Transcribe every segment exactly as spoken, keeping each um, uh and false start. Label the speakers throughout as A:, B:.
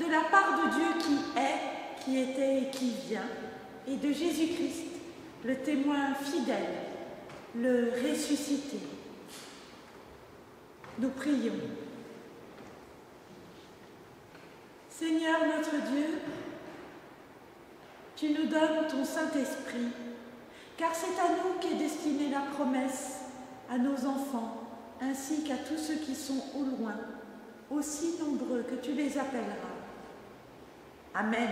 A: de la part de Dieu qui est, qui était et qui vient, et de Jésus-Christ, le témoin fidèle, le ressuscité. Nous prions. Seigneur notre Dieu, tu nous donnes ton Saint-Esprit, car c'est à nous qu'est destinée la promesse, à nos enfants, ainsi qu'à tous ceux qui sont au loin, aussi nombreux que tu les appelleras. Amen.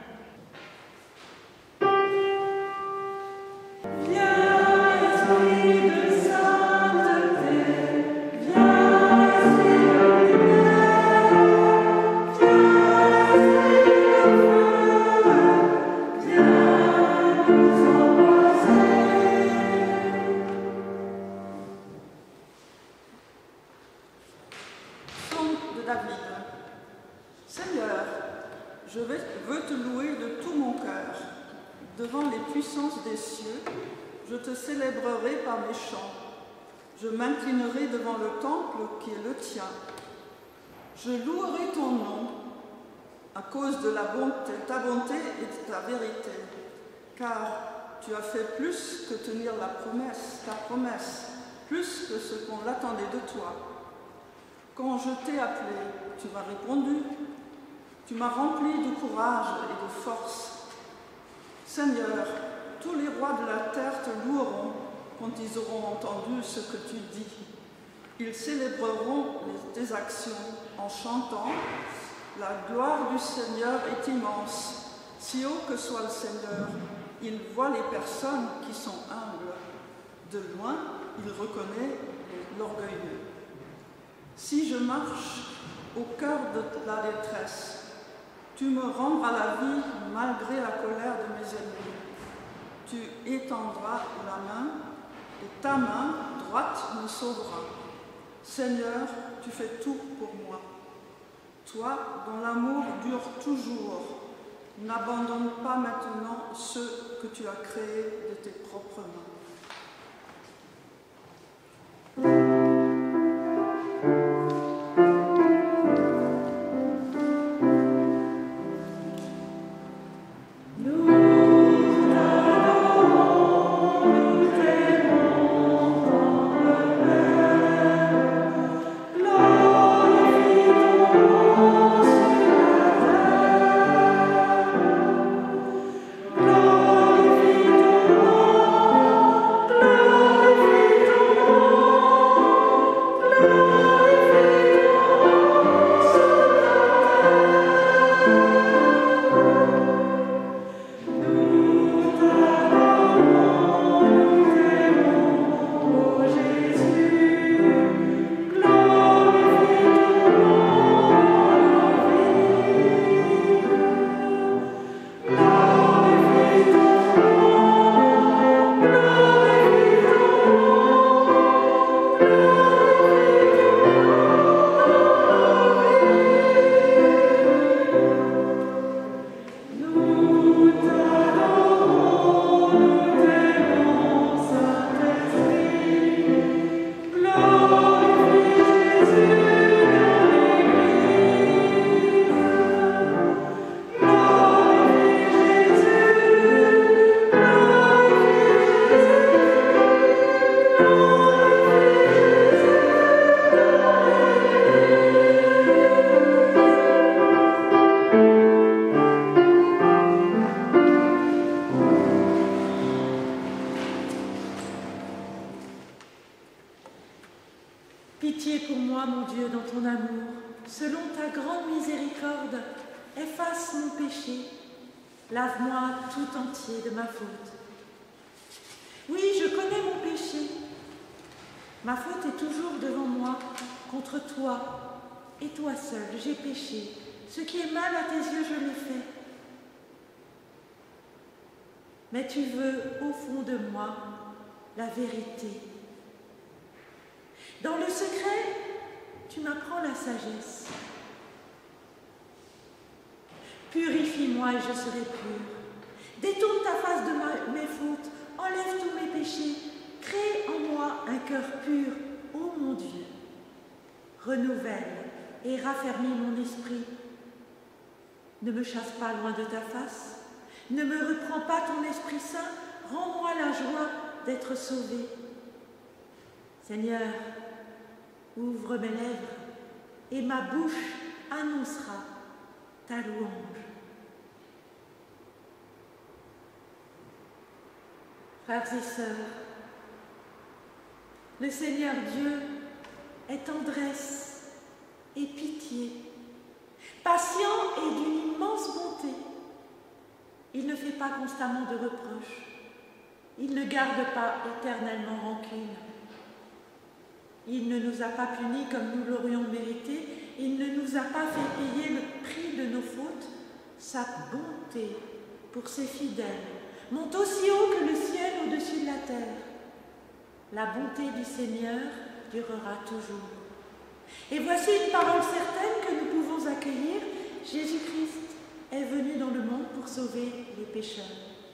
B: Seigneur, je veux te louer de tout mon cœur. Devant les puissances des cieux, je te célébrerai par mes chants. Je m'inclinerai devant le temple qui est le tien. Je louerai ton nom à cause de la bonté, ta bonté et de ta vérité, car tu as fait plus que tenir la promesse, ta promesse, plus que ce qu'on l'attendait de toi. Quand je t'ai appelé, tu m'as répondu. Tu m'as rempli de courage et de force. Seigneur, tous les rois de la terre te loueront quand ils auront entendu ce que tu dis. Ils célébreront tes actions en chantant « La gloire du Seigneur est immense. Si haut que soit le Seigneur, il voit les personnes qui sont humbles. De loin, il reconnaît l'orgueilleux. Si je marche au cœur de la détresse, tu me rendras la vie malgré la colère de mes ennemis. Tu étendras la main et ta main droite me sauvera. Seigneur, tu fais tout pour moi. Toi, dont l'amour dure toujours, n'abandonne pas maintenant ceux que tu as créés de tes propres mains.
A: Pitié pour moi, mon Dieu, dans ton amour. Selon ta grande miséricorde, efface mon péché. Lave-moi tout entier de ma faute. Oui, je connais mon péché. Ma faute est toujours devant moi. Contre toi et toi seul, j'ai péché. Ce qui est mal à tes yeux, je l'ai fait. Mais tu veux, au fond de moi, la vérité. Dans le secret, tu m'apprends la sagesse. Purifie-moi et je serai pure. Détourne ta face de ma, mes fautes, enlève tous mes péchés. Crée en moi un cœur pur, ô mon Dieu. Renouvelle et raffermis mon esprit. Ne me chasse pas loin de ta face, ne me reprends pas ton Esprit Saint, rends-moi la joie d'être sauvé. Seigneur, ouvre mes lèvres et ma bouche annoncera ta louange. Frères et sœurs, le Seigneur Dieu est tendresse et pitié, patient et d'une immense bonté. Il ne fait pas constamment de reproches, il ne garde pas éternellement rancune. Il ne nous a pas punis comme nous l'aurions mérité, il ne nous a pas fait payer le prix de nos fautes. Sa bonté pour ses fidèles monte aussi haut que le ciel au-dessus de la terre. La bonté du Seigneur durera toujours. Et voici une parole certaine que nous pouvons accueillir. Jésus-Christ est venu dans le monde pour sauver les pécheurs.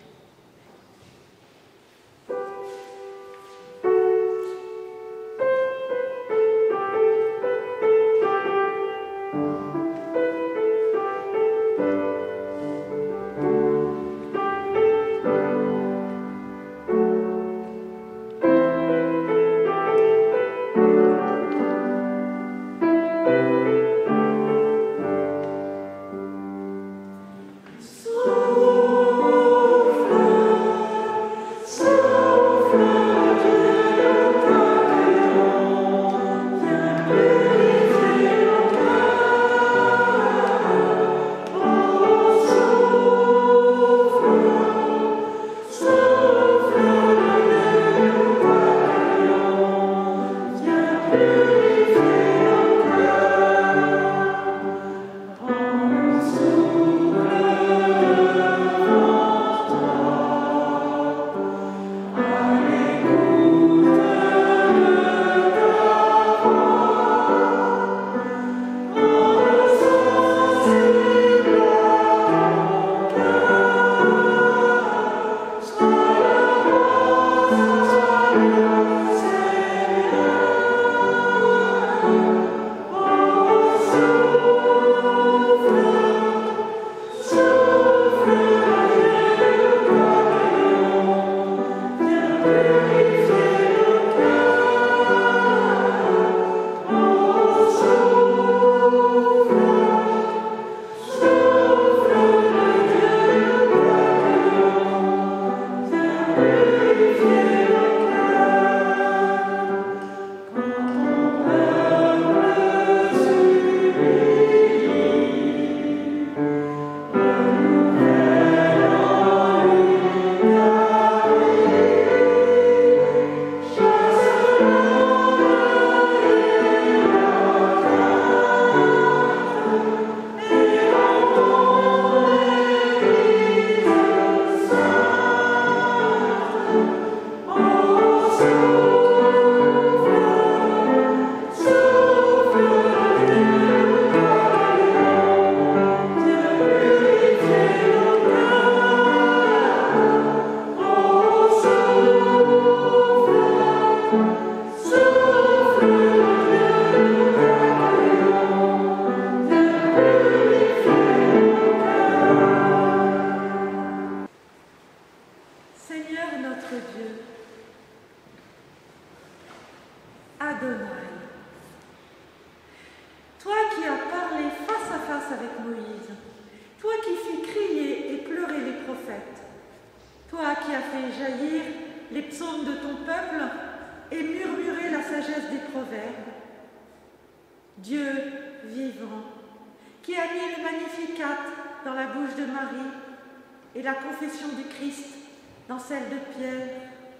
A: Et la confession du Christ dans celle de Pierre.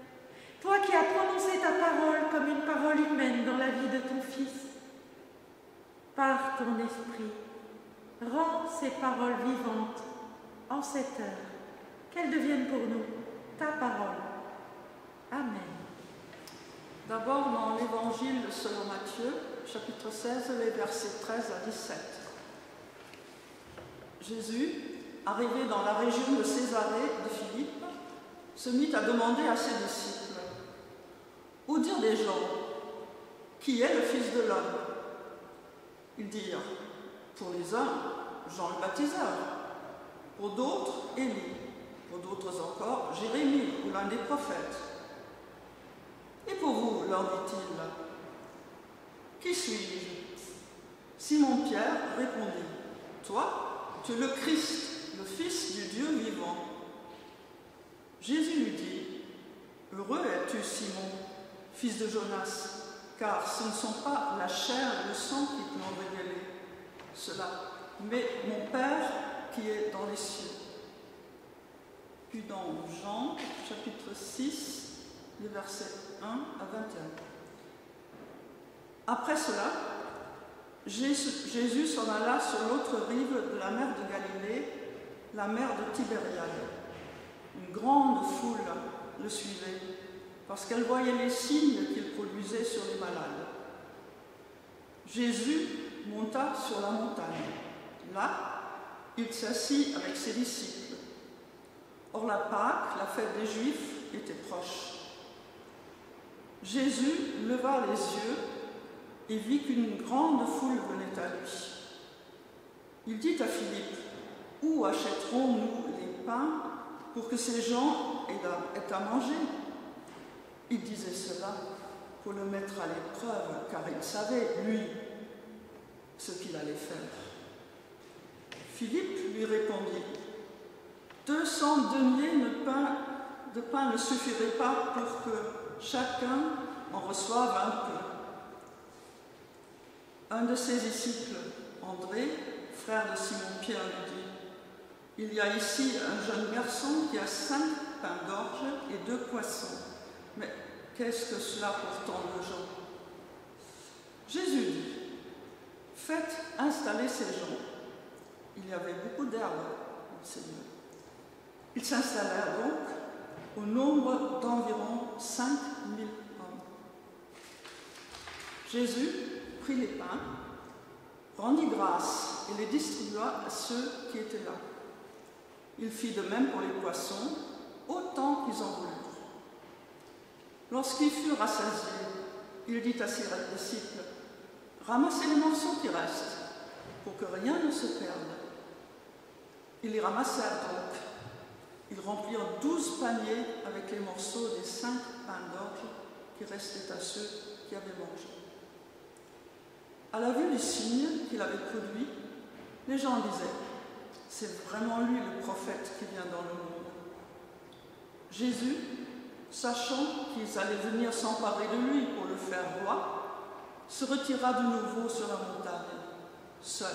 A: Toi qui as prononcé ta parole comme une parole humaine dans la vie de ton Fils, par ton esprit, rends ces paroles vivantes en cette heure, qu'elles deviennent pour nous ta parole. Amen.
B: D'abord dans l'Évangile selon Matthieu, chapitre seize, les versets treize à dix-sept. Jésus, arrivé dans la région de Césarée de Philippe, se mit à demander à ses disciples « Où dirent les gens, qui est le Fils de l'homme ?» Ils dirent « Pour les uns, Jean le baptiseur, pour d'autres, Élie, pour d'autres encore, Jérémie ou l'un des prophètes. Et pour vous, leur dit-il, qui suis-je? Simon-Pierre répondit, toi, tu es le Christ, le Fils du Dieu vivant. Jésus lui dit, heureux es-tu, Simon, fils de Jonas, car ce ne sont pas la chair et le sang qui te l'ont révélé, cela, mais mon Père qui est dans les cieux. Puis dans Jean, chapitre six, les versets un à vingt et un. Après cela, Jésus s'en alla sur l'autre rive de la mer de Galilée, la mer de Tibériade. Une grande foule le suivait, parce qu'elle voyait les signes qu'il produisait sur les malades. Jésus monta sur la montagne. Là, il s'assit avec ses disciples. Or la Pâque, la fête des Juifs, était proche. Jésus leva les yeux et vit qu'une grande foule venait à lui. Il dit à Philippe, « Où achèterons-nous les pains pour que ces gens aient à manger ?» Il disait cela pour le mettre à l'épreuve, car il savait, lui, ce qu'il allait faire. Philippe lui répondit, « Deux cents deniers de pain, de pain ne suffiraient pas pour que chacun en reçoive un peu. » Un de ses disciples, André, frère de Simon-Pierre, lui dit, « Il y a ici un jeune garçon qui a cinq pains d'orge et deux poissons. Mais qu'est-ce que cela pour tant de gens ?» Jésus dit, « Faites installer ces gens. » Il y avait beaucoup d'herbes dans ces lieux. Ils s'installèrent donc au nombre d'environ cinq mille hommes. Jésus prit les pains, rendit grâce et les distribua à ceux qui étaient là. Il fit de même pour les poissons, autant qu'ils en voulurent. Lorsqu'ils furent rassasiés, il dit à ses disciples, « Ramassez les morceaux qui restent, pour que rien ne se perde. » Ils les ramassèrent donc. Ils remplirent douze paniers avec les morceaux des cinq pains d'orge qui restaient à ceux qui avaient mangé. À la vue du signe qu'il avait produit, les gens disaient, « C'est vraiment lui le prophète qui vient dans le monde. » Jésus, sachant qu'ils allaient venir s'emparer de lui pour le faire roi, se retira de nouveau sur la montagne, seul.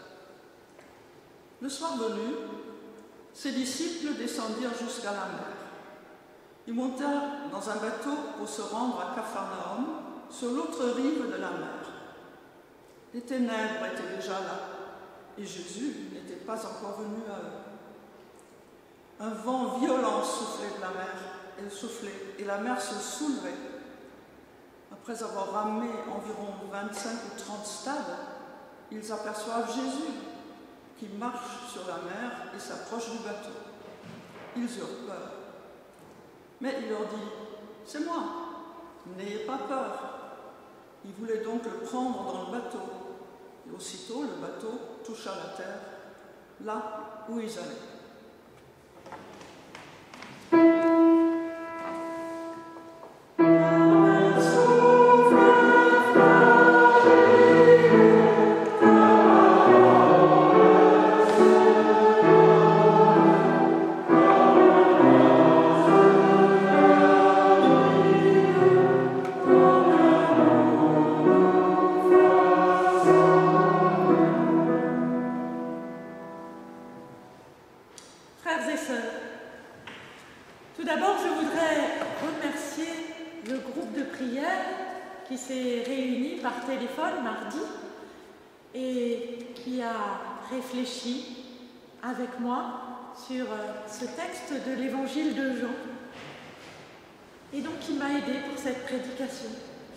B: Le soir venu, ses disciples descendirent jusqu'à la mer. Ils montèrent dans un bateau pour se rendre à Capharnaüm, sur l'autre rive de la mer. Les ténèbres étaient déjà là, et Jésus n'était pas encore venu à eux. Un vent violent soufflait de la mer, et soufflait, et la mer se soulevait. Après avoir ramé environ vingt-cinq ou trente stades, ils aperçoivent Jésus, qui marche sur la mer et s'approche du bateau. Ils eurent peur. Mais il leur dit, « C'est moi, n'ayez pas peur. » Ils voulaient donc le prendre dans le bateau. Et aussitôt, le bateau toucha la terre, là où ils allaient.
A: Réfléchi avec moi sur ce texte de l'évangile de Jean et donc qui m'a aidé pour cette prédication.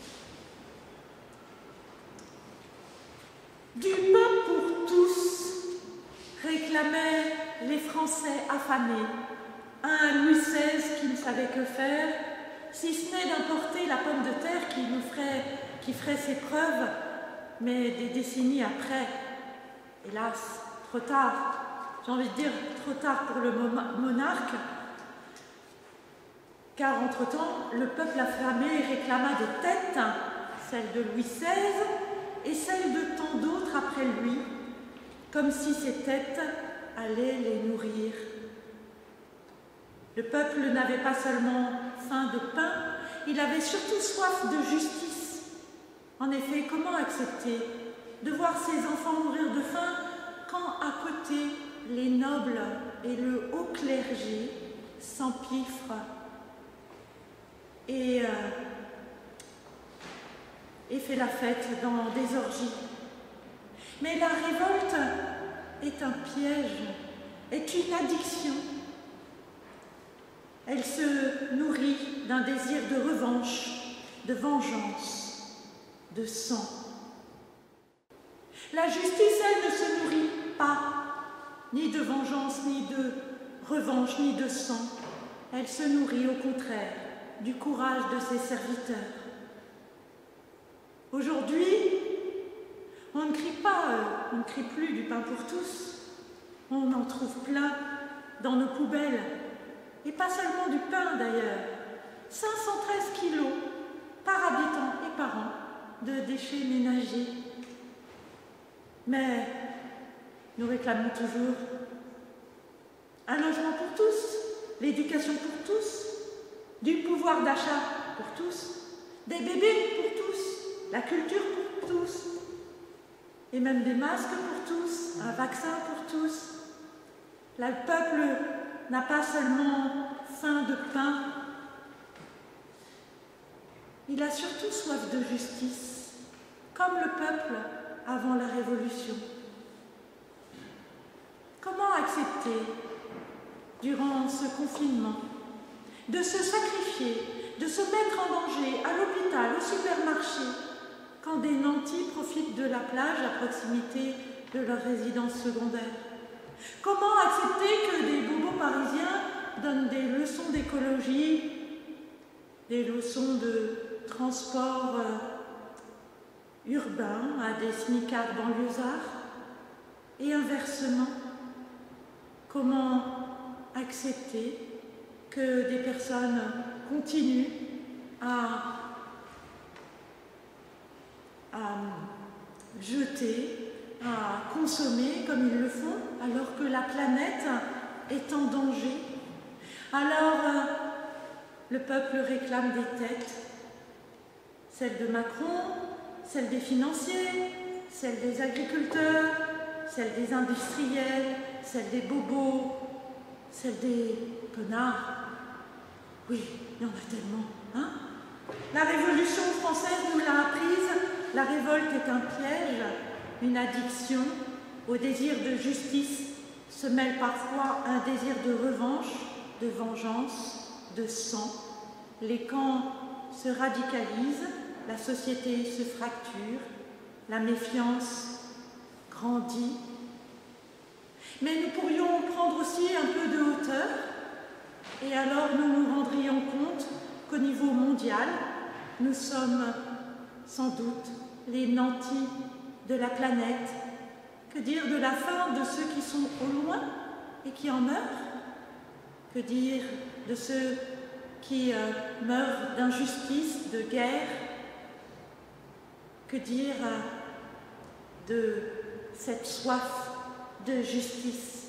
A: Du pain pour tous réclamaient les Français affamés à un Louis seize qui ne savait que faire, si ce n'est d'importer la pomme de terre qui nous ferait, qui ferait ses preuves, mais des décennies après, hélas, trop tard, j'ai envie de dire trop tard pour le monarque, car entre-temps, le peuple affamé réclama des têtes, celles de Louis seize et celles de tant d'autres après lui, comme si ces têtes allaient les nourrir. Le peuple n'avait pas seulement faim de pain, il avait surtout soif de justice. En effet, comment accepter de voir ses enfants mourir de faim quand à côté les nobles et le haut clergé s'empiffrent et, euh, et fait la fête dans des orgies. Mais la révolte est un piège, est une addiction. Elle se nourrit d'un désir de revanche, de vengeance, de sang. La justice, elle, ne se nourrit pas, ni de vengeance, ni de revanche, ni de sang. Elle se nourrit, au contraire, du courage de ses serviteurs. Aujourd'hui, on ne crie pas, euh, on ne crie plus du pain pour tous. On en trouve plein dans nos poubelles. Et pas seulement du pain d'ailleurs. cinq cent treize kilos par habitant et par an de déchets ménagers. Mais nous réclamons toujours un logement pour tous, l'éducation pour tous, du pouvoir d'achat pour tous, des bébés pour tous, la culture pour tous, et même des masques pour tous, un vaccin pour tous. Le peuple n'a pas seulement faim de pain, il a surtout soif de justice, comme le peuple avant la Révolution. Comment accepter, durant ce confinement, de se sacrifier, de se mettre en danger à l'hôpital, au supermarché, quand des nantis profitent de la plage à proximité de leur résidence secondaire? Comment accepter que des bobos parisiens donnent des leçons d'écologie, des leçons de transport euh, urbain à des smicards banlieusards? Et inversement, comment accepter que des personnes continuent à, à jeter, à consommer comme ils le font, alors que la planète est en danger? Alors, euh, le peuple réclame des têtes, celles de Macron, celles des financiers, celles des agriculteurs, celles des industriels, celles des bobos, celles des connards. Oui, il y en a tellement, hein? La Révolution française nous l'a apprise, la révolte est un piège, une addiction. Au désir de justice se mêle parfois un désir de revanche, de vengeance, de sang. Les camps se radicalisent, la société se fracture, la méfiance grandit. Mais nous pourrions prendre aussi un peu de hauteur, et alors nous nous rendrions compte qu'au niveau mondial, nous sommes sans doute les nantis de la planète. Que dire de la faim de ceux qui sont au loin et qui en meurent? Que dire de ceux qui euh, meurent d'injustice, de guerre? Que dire euh, de cette soif de justice?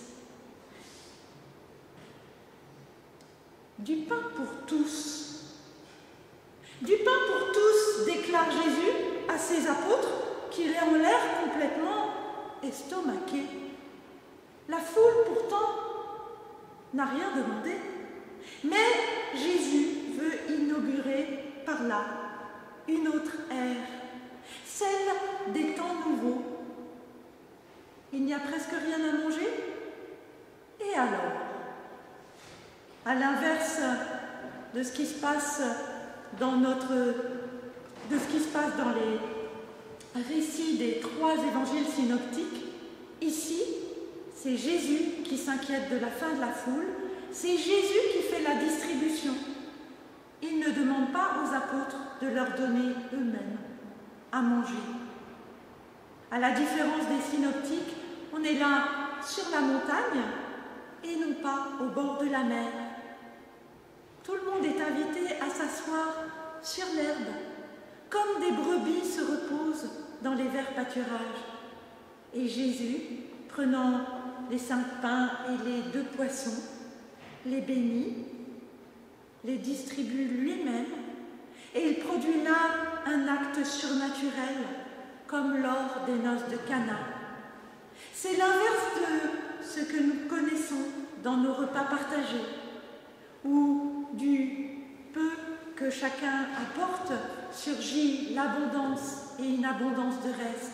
A: Du pain pour tous. Du pain pour tous, déclare Jésus à ses apôtres qui ont l'air complètement estomaqués. La foule, pourtant, n'a rien demandé. Mais Jésus veut inaugurer par là une autre ère, celle des temps nouveaux. Il n'y a presque rien à manger? Et alors? À l'inverse de ce qui se passe dans notre, de ce qui se passe dans les récits des trois évangiles synoptiques, ici, c'est Jésus qui s'inquiète de la faim de la foule, c'est Jésus qui fait la distribution. Il ne demande pas aux apôtres de leur donner eux-mêmes à manger. À la différence des synoptiques, on est là sur la montagne et non pas au bord de la mer. Tout le monde est invité à s'asseoir sur l'herbe, comme des brebis se reposent dans les verts pâturages. Et Jésus, prenant les cinq pains et les deux poissons, les bénit, les distribue lui-même, et il produit là un acte surnaturel, comme lors des noces de Cana. C'est l'inverse de ce que nous connaissons dans nos repas partagés, où du peu que chacun apporte surgit l'abondance et une abondance de reste.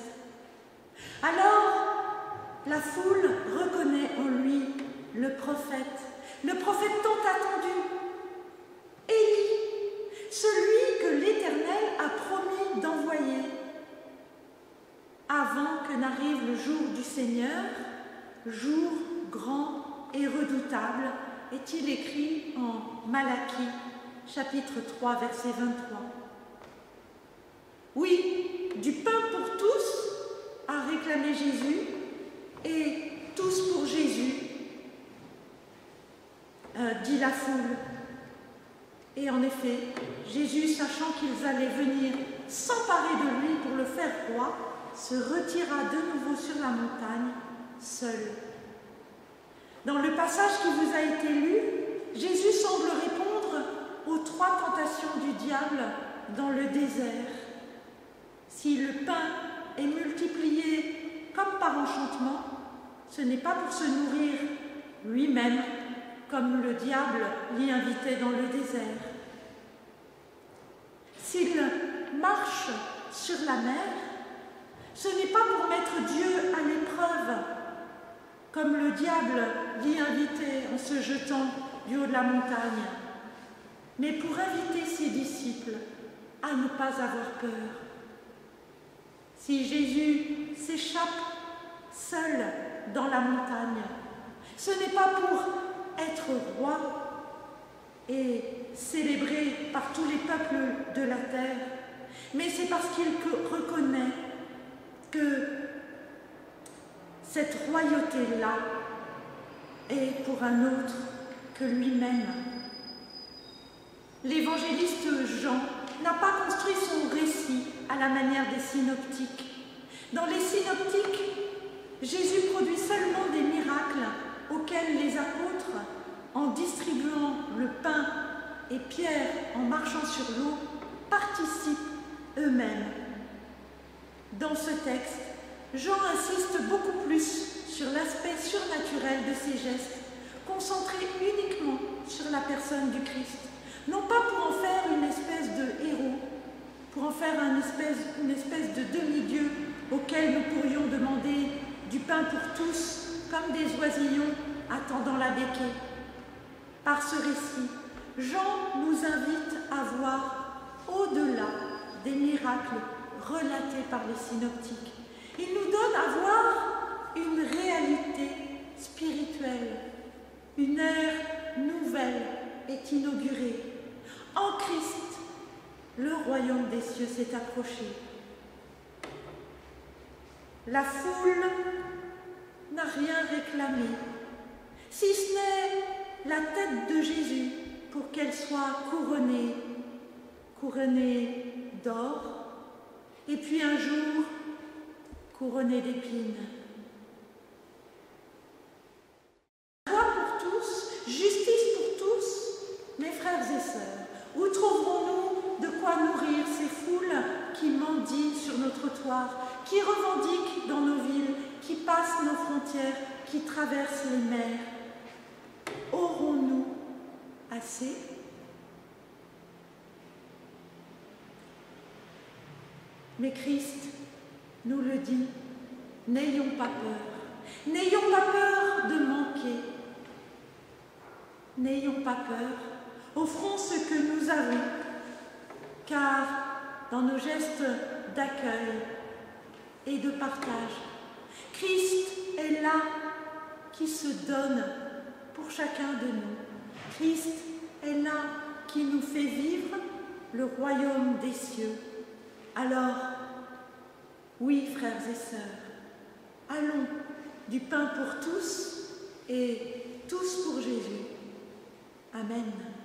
A: Alors, la foule reconnaît en lui le prophète, le prophète tant attendu, Élie, celui que l'Éternel a promis d'envoyer. Avant que n'arrive le jour du Seigneur, jour grand et redoutable, est-il écrit en Malachie, chapitre trois, verset vingt-trois. Oui, du pain pour tous, a réclamé Jésus, et tous pour Jésus, euh, dit la foule. Et en effet, Jésus, sachant qu'ils allaient venir s'emparer de lui pour le faire roi, se retira de nouveau sur la montagne, seul. Dans le passage qui vous a été lu, Jésus semble répondre aux trois tentations du diable dans le désert. Si le pain est multiplié comme par enchantement, ce n'est pas pour se nourrir lui-même, comme le diable l'y invitait dans le désert. S'il marche sur la mer, ce n'est pas pour mettre Dieu à l'épreuve, comme le diable l'y invitait en se jetant du haut de la montagne, mais pour inviter ses disciples à ne pas avoir peur. Si Jésus s'échappe seul dans la montagne, ce n'est pas pour être roi et célébré par tous les peuples de la terre, mais c'est parce qu'il reconnaît que cette royauté-là est pour un autre que lui-même. L'évangéliste Jean n'a pas construit son récit à la manière des synoptiques. Dans les synoptiques, Jésus produit seulement des miracles auxquels les apôtres, en distribuant le pain et Pierre en marchant sur l'eau, participent eux-mêmes. Dans ce texte, Jean insiste beaucoup plus sur l'aspect surnaturel de ces gestes, concentrés uniquement sur la personne du Christ, non pas pour en faire une espèce de héros, pour en faire une espèce, une espèce de demi-dieu auquel nous pourrions demander du pain pour tous, comme des oisillons attendant la béquée. Par ce récit, Jean nous invite à voir au-delà des miracles relatés par les synoptiques. Il nous donne à voir une réalité spirituelle. Une ère nouvelle est inaugurée. En Christ, le royaume des cieux s'est approché. La foule n'a rien réclamé, si ce n'est la tête de Jésus pour qu'elle soit couronnée, couronnée d'or, et puis un jour couronnée d'épines. Foi pour tous, justice pour tous, mes frères et sœurs, où trouverons-nous de quoi nourrir ces foules qui mendient sur nos trottoirs, qui revendiquent dans nos villes, qui passent nos frontières, qui traversent les mers? Aurons-nous assez? Mais Christ nous le dit, n'ayons pas peur, n'ayons pas peur de manquer, n'ayons pas peur, offrons ce que nous avons, car dans nos gestes d'accueil et de partage, Christ est là qui se donne pour chacun de nous. Christ est là qui nous fait vivre le royaume des cieux. Alors, oui, frères et sœurs, allons du pain pour tous et tous pour Jésus. Amen.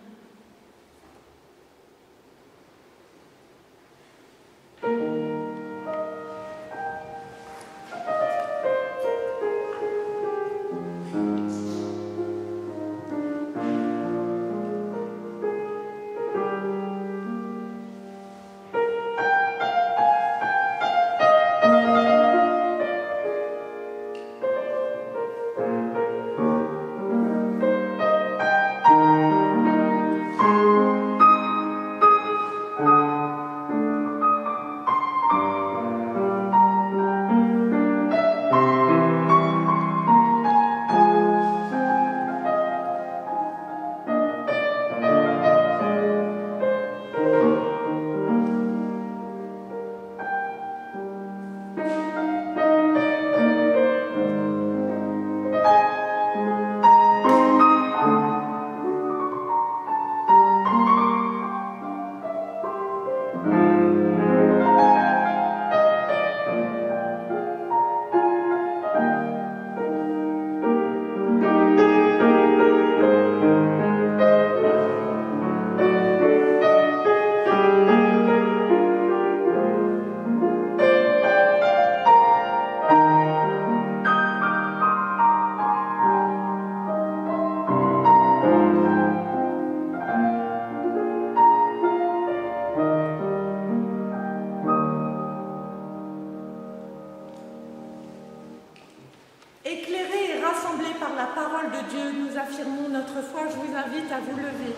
A: Éclairés et rassemblés par la parole de Dieu, nous affirmons notre foi. Je vous invite à vous lever.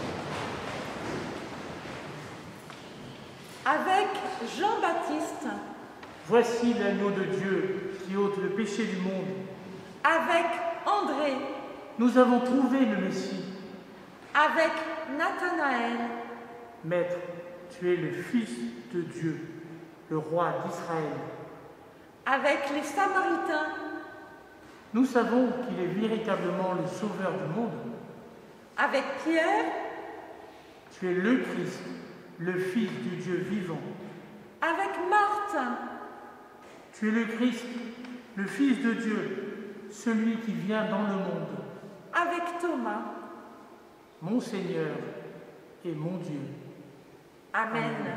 A: Avec Jean-Baptiste.
C: Voici l'agneau de Dieu qui ôte le péché du monde.
A: Avec André.
C: Nous avons trouvé le Messie.
A: Avec Nathanaël.
C: Maître, tu es le Fils de Dieu, le roi d'Israël.
A: Avec les Samaritains.
C: Nous savons qu'il est véritablement le Sauveur du monde.
A: Avec Pierre.
C: Tu es le Christ, le Fils du Dieu vivant.
A: Avec Marthe.
C: Tu es le Christ, le Fils de Dieu, celui qui vient dans le monde.
A: Avec Thomas.
C: Mon Seigneur et mon Dieu.
A: Amen. Amen.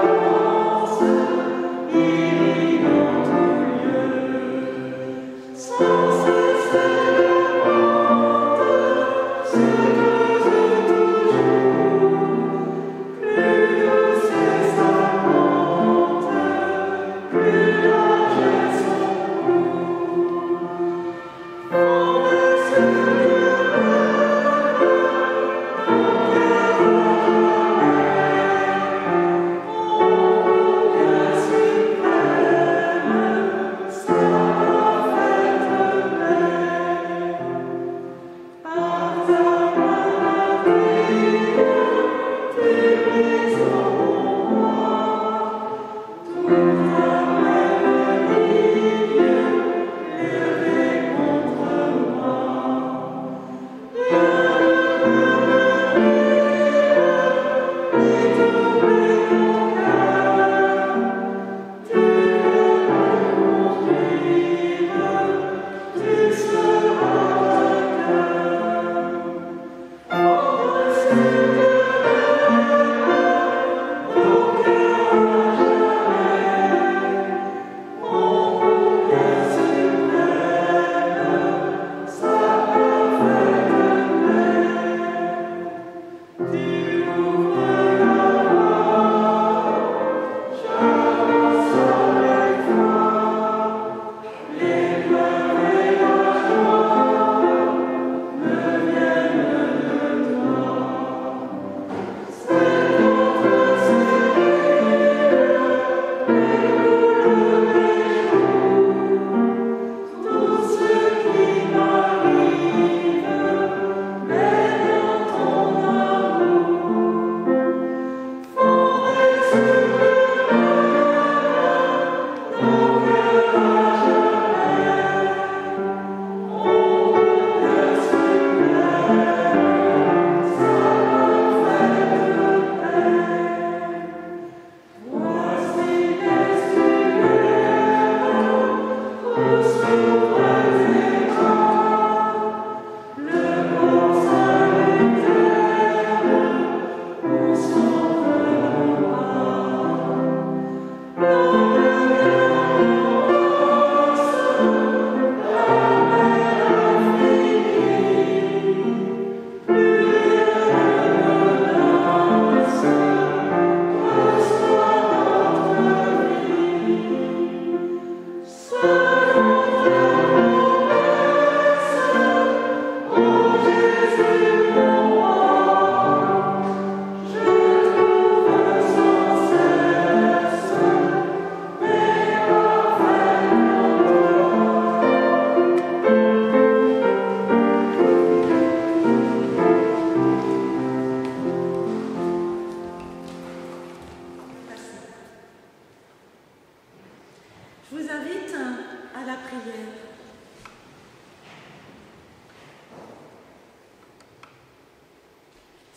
D: So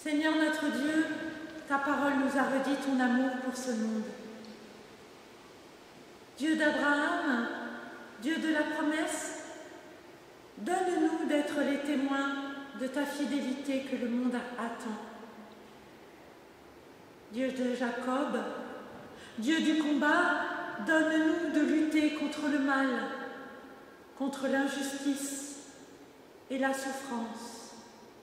A: Seigneur notre Dieu, ta parole nous a redit ton amour pour ce monde. Dieu d'Abraham, Dieu de la promesse, donne-nous d'être les témoins de ta fidélité que le monde attend. Dieu de Jacob, Dieu du combat, donne-nous de lutter contre le mal, contre l'injustice et la souffrance.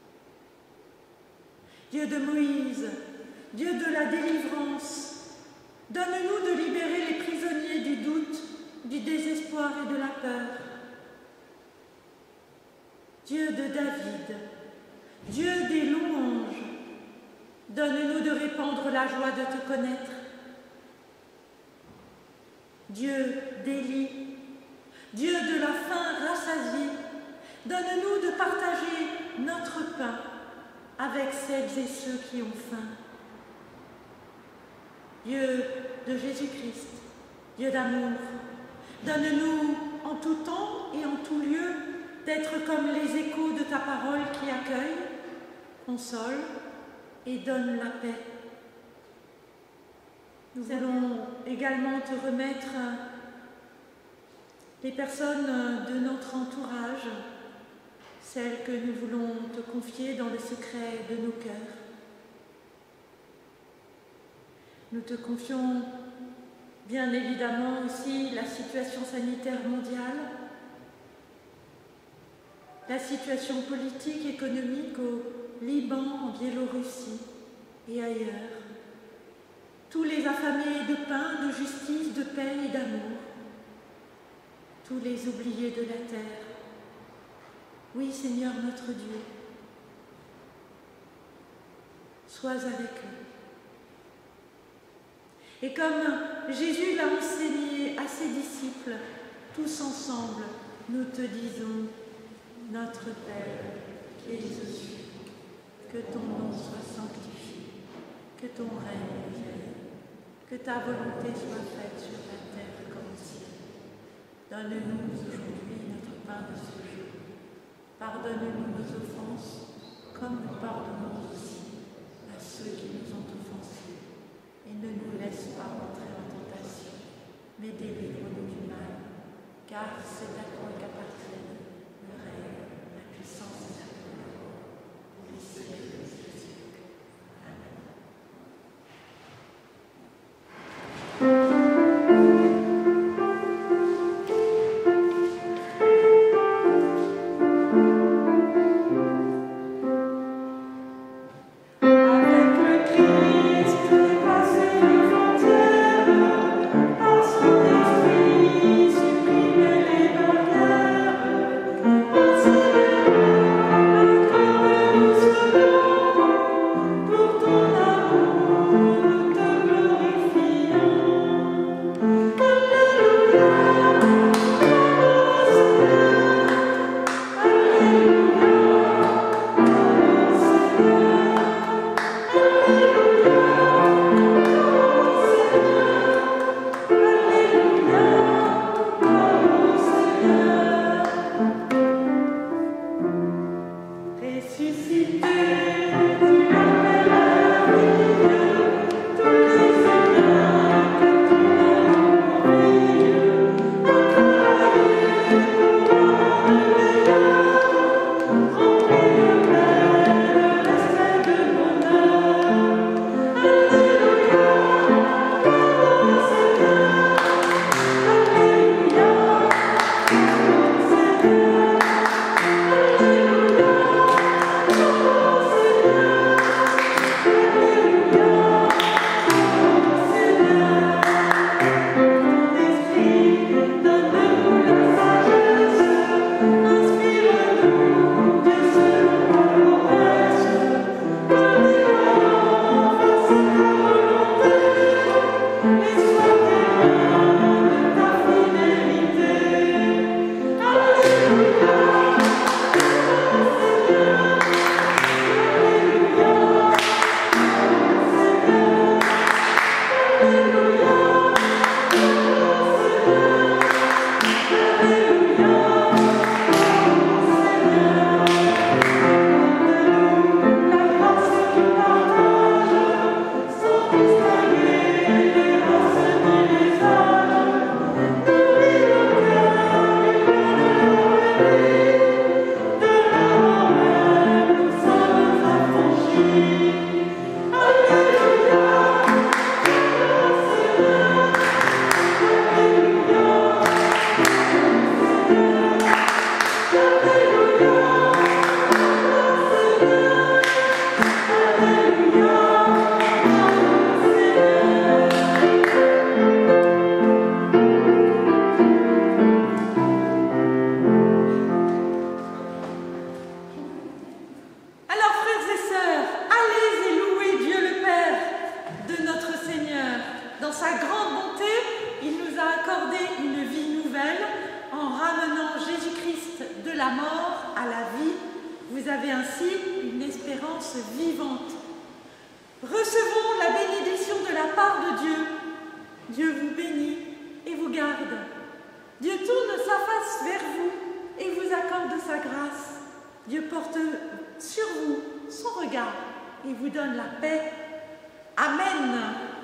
A: Dieu de Moïse, Dieu de la délivrance, donne-nous de libérer les prisonniers du doute, du désespoir et de la peur. Dieu de David, Dieu des louanges, donne-nous de répandre la joie de te connaître. Dieu d'Élie, Dieu de la faim rassasiée, donne-nous de partager notre pain avec celles et ceux qui ont faim. Dieu de Jésus-Christ, Dieu d'amour, donne-nous en tout temps et en tout lieu d'être comme les échos de ta parole qui accueille, console et donne la paix. Nous allons également te remettre les personnes de notre entourage, celles que nous voulons te confier dans le secret de nos cœurs. Nous te confions bien évidemment aussi la situation sanitaire mondiale, la situation politique, économique au Liban, en Biélorussie et ailleurs. Tous les affamés de pain, de justice, de paix et d'amour. Tous les oubliés de la terre. Oui, Seigneur notre Dieu, sois avec eux. Et comme Jésus l'a enseigné à ses disciples, tous ensemble, nous te disons, notre Père qui es aux cieux, que ton nom soit sanctifié, que ton règne vienne, que ta volonté soit faite sur la terre comme au ciel. Donne-nous aujourd'hui notre pain de ce jour. Pardonne-nous nos offenses, comme nous pardonnons aussi à ceux qui nous ont offensés. Et ne nous laisse pas entrer en tentation, mais délivre-nous du mal, car c'est à toi qu'appartiennent le règne, la puissance et la gloire, pour les siècles des siècles. Amen.
D: Alléluia.
A: la mort à la vie, vous avez ainsi une espérance vivante. Recevons la bénédiction de la part de Dieu. Dieu vous bénit et vous garde. Dieu tourne sa face vers vous et vous accorde sa grâce. Dieu porte sur vous son regard et vous donne la paix. Amen.